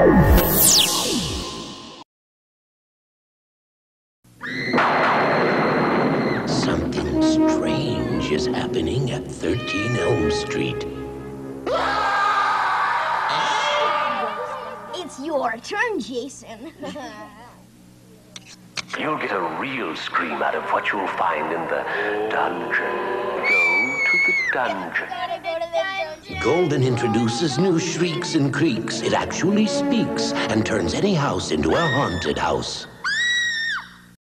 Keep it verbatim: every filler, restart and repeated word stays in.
Something strange is happening at thirteen Elm Street. It's your turn, Jason. You'll get a real scream out of what you'll find in the dungeon. Go to the dungeon. Golden introduces new Shrieks and Creaks. It actually speaks and turns any house into a haunted house.